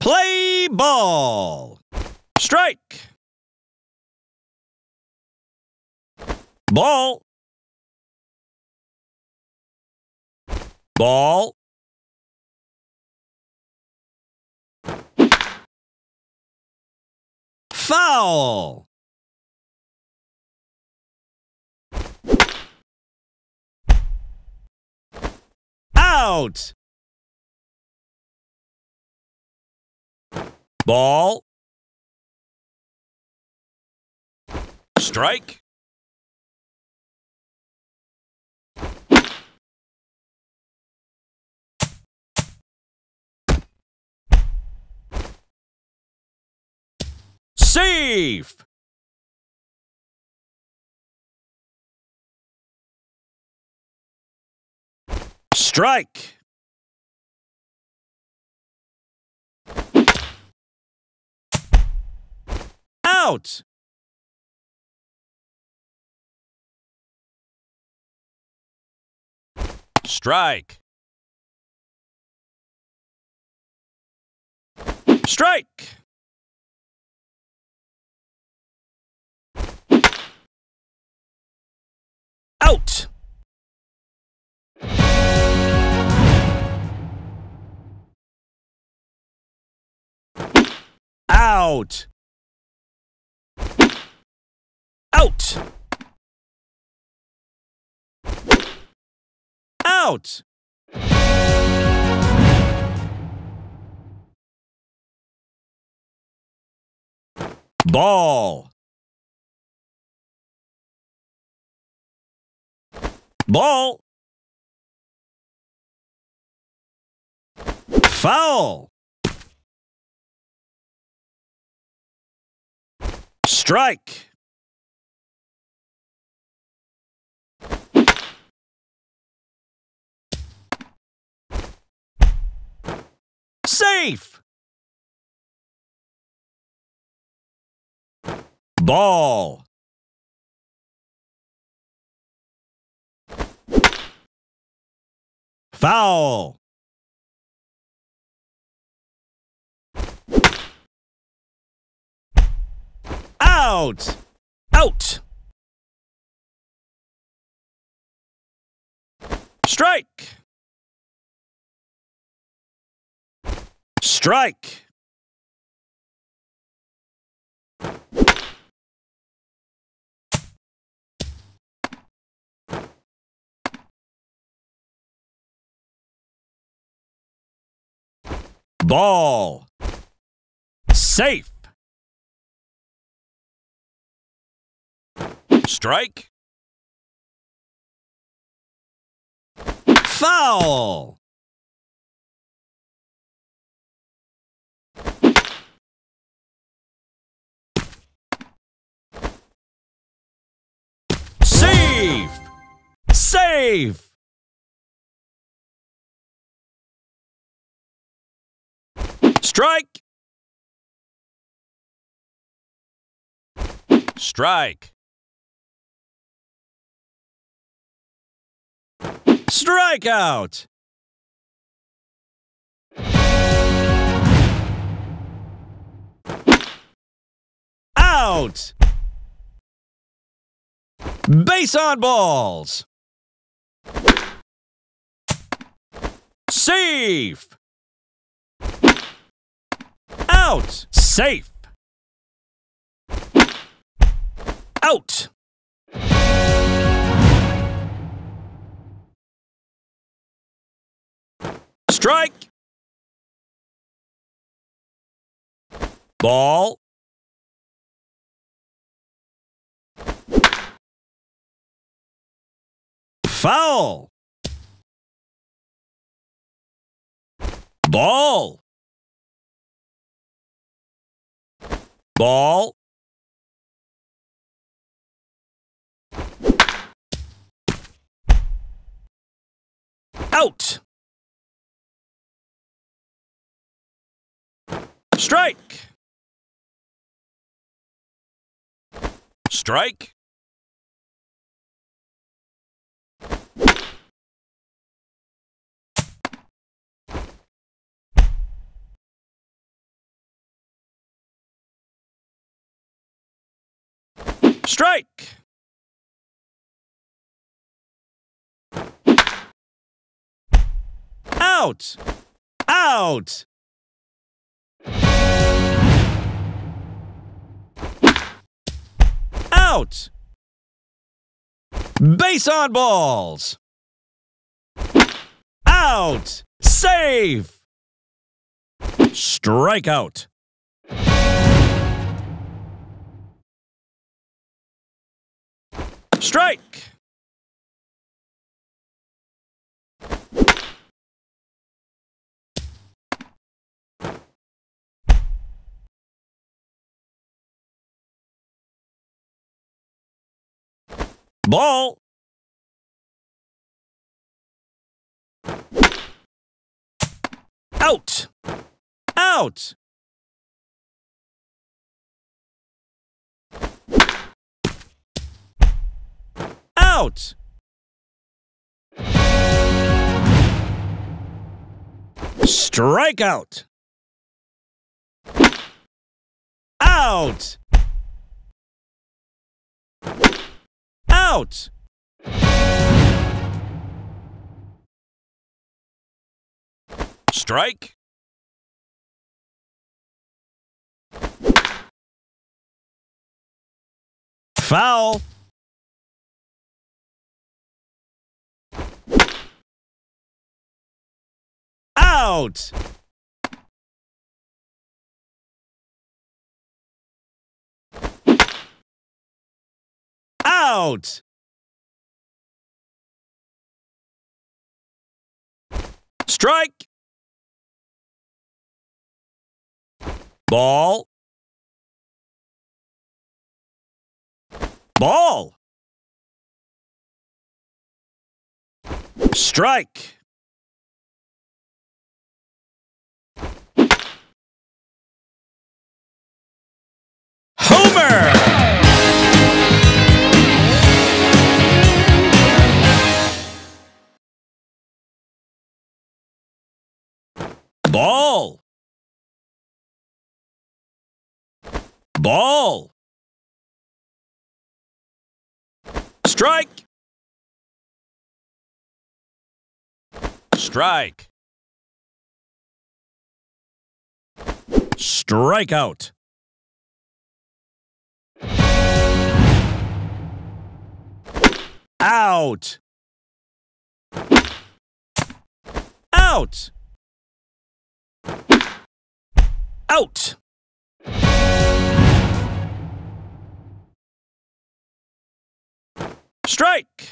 Play ball. Strike. Ball. Ball. Foul. Out. Ball. Strike. Safe. Strike. Out. Strike. Strike. Out. Out. Out. Out. Ball. Ball. Foul. Strike. Safe. Ball. Foul. Out. Out. Strike. Strike. Ball. Safe. Strike. Foul. Save. Save. Strike. Strike. Strikeout. Out. Base on balls. Safe. Out. Safe. Out. Strike. Ball. Foul. Ball. Ball. Out. Strike. Strike. Strike! Out! Out! Out! Base on balls! Out! Save! Strikeout! Strike! Ball! Out! Out! Out! Strikeout! Out! Out! Strike! Foul! Out! Out! Strike! Ball! Ball! Strike! Homer! Ball! Ball! Strike! Strike! Strikeout! Out! Out! Out! Strike!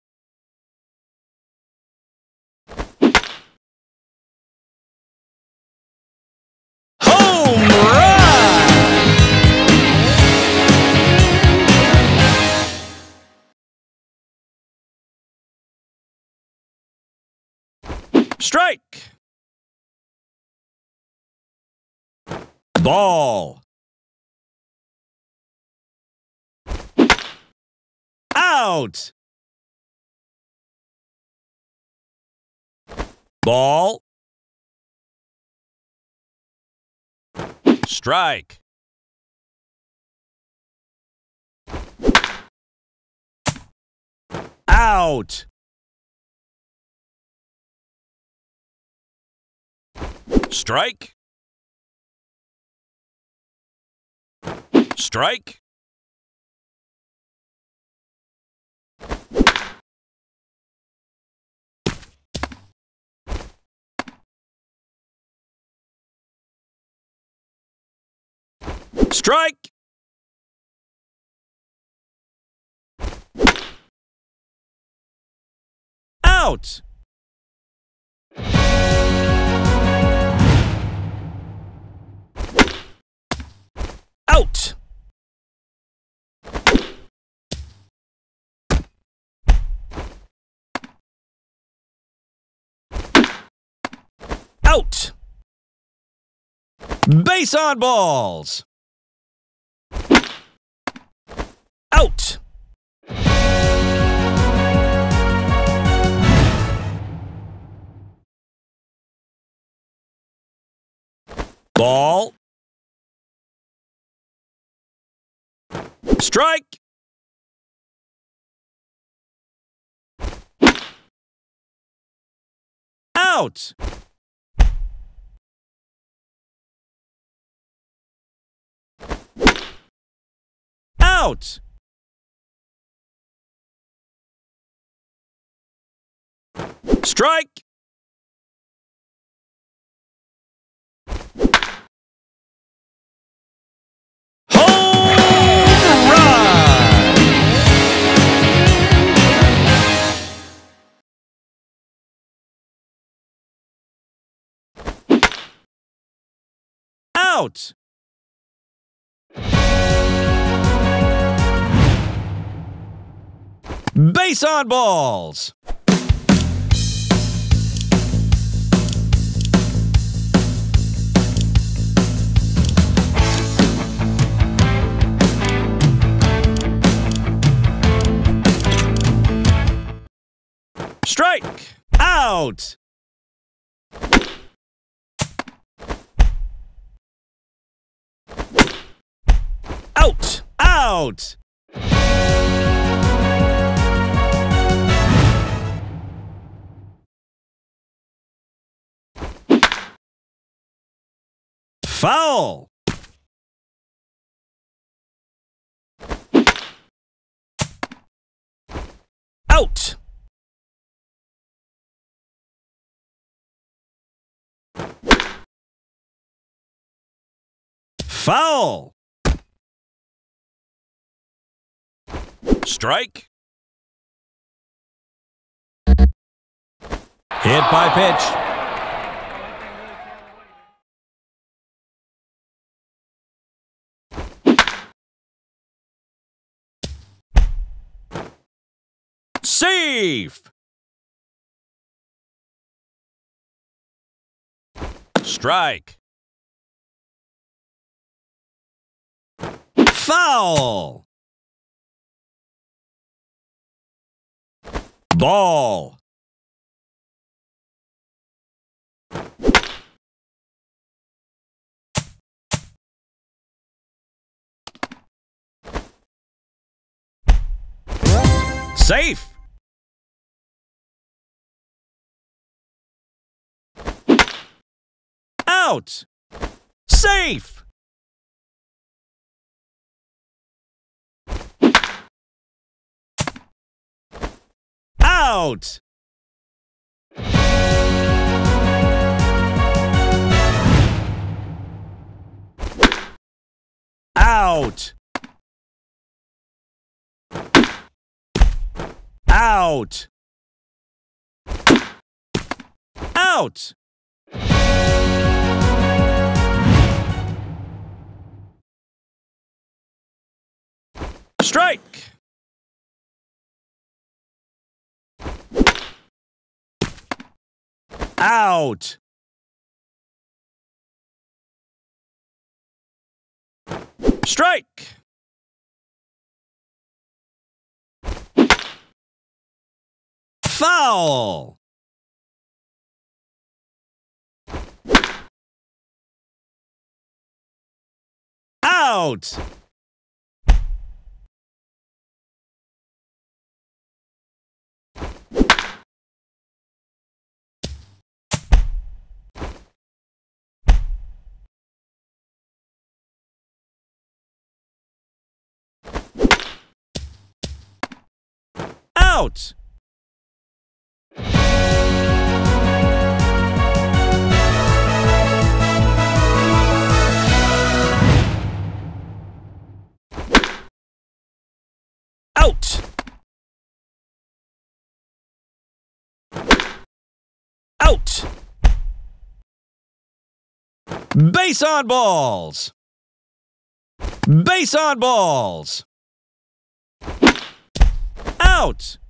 Home run! Strike! Ball! Out! Ball! Strike! Out! Strike! Strike! Strike! Out! Out! Out! Base on balls! Out! Ball! Strike! Out! Out! Strike! Home run! Out! Base on balls! Strike! Out! Out! Out! Foul! Out! Foul! Strike. Hit by pitch. Safe! Strike. Foul! Ball! Safe! Out! Safe! Out! Out! Out! Out! Strike! Out! Strike! Foul! Out! Out! Out! Out! Base on balls! Base on balls! Out!